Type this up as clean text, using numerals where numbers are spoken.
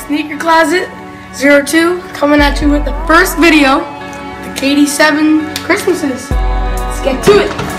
Sneaker Closet 02 coming at you with the first video, the KD7 Christmases. Let's get to it.